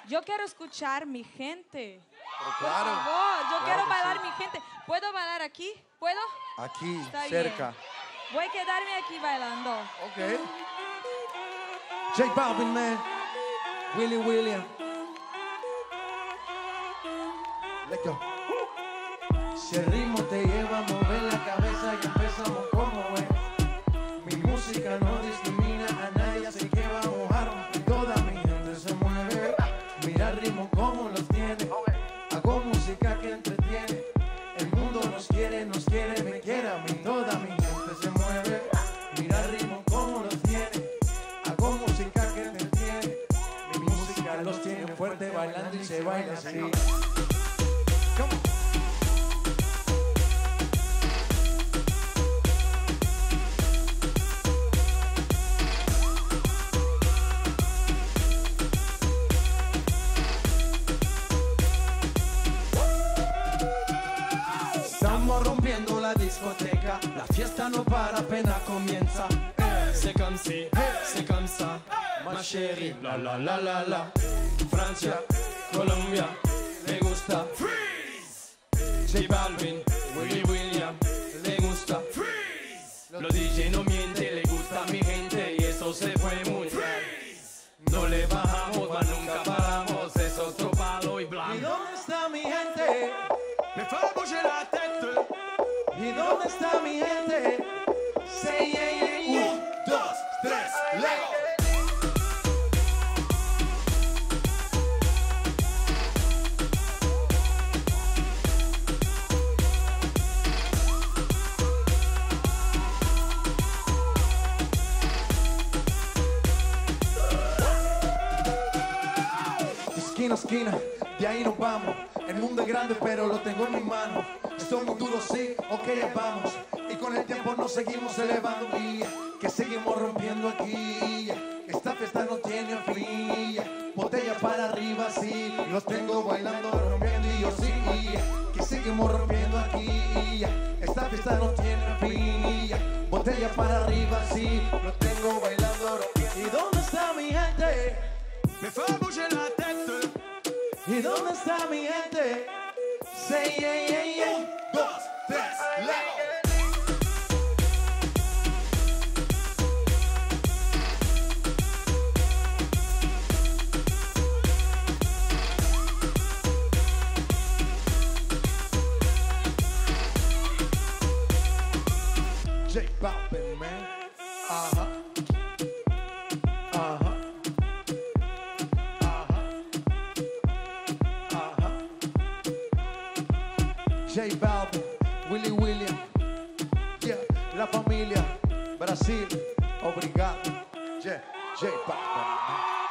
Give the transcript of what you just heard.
Yo quiero escuchar mi gente. Pero Por claro. favor, yo Claro quiero que bailar sí. mi gente. ¿Puedo bailar aquí? ¿Puedo? Aquí, Está cerca. bien. Voy a quedarme aquí bailando. Ok. J Balvin, man. Willy William. Let's go. Si el ritmo te lleva a mover la cabeza y empezamos como es. Mi música no discrimina a nadie, así que vamos a romper. Toda mi gente se mueve. Mira el ritmo como los tiene. Hago música que entretiene. El mundo nos quiere, me quiere a mí. Toda mi gente se mueve. Mira el ritmo como los tiene. Hago música que entretiene. Mi música los tiene fuerte bailando y se baila así. Come on. Estamos rompiendo la discoteca, la fiesta no para, apenas comienza. C'est comme si, c'est comme ça, ma chérie, la la la la la. Francia, Colombia, me gusta. Freeze. J Balvin, Willy William, le gusta. Freeze. Los DJ no mienten, le gusta a mi gente y eso se fue muy bien. No le bajamos, mas nunca paramos, es otro palo y ¿Y blanco. dónde está mi gente? Me fait bouger la tête. ¿Y dónde está mi gente? Say yeah, yeah, yeah. 1, 2, 3, Lego. Esquina a esquina, de ahí nos vamos. El mundo es grande, pero lo tengo en mi mano. Somos duros, sí, ok, ya vamos. Y con el tiempo nos seguimos elevando. Y que seguimos rompiendo aquí. Esta fiesta no tiene fin. Botella para arriba, sí. Los tengo bailando, rompiendo y yo sí. Que seguimos rompiendo aquí. Esta fiesta no tiene fin. Botella para arriba, sí. Los tengo bailando, rompiendo. ¿Y dónde está mi gente? Me fait bouger la tête. ¿Y dónde está mi gente? Say yeah, yeah, yeah. 1, 2, 3, Lego. J Balvin, man. Ajá. Ajá. Ajá. Ajá. J Balvin, Willy William. Yeah, la familia. Brasil. Obrigado. J Balvin, man.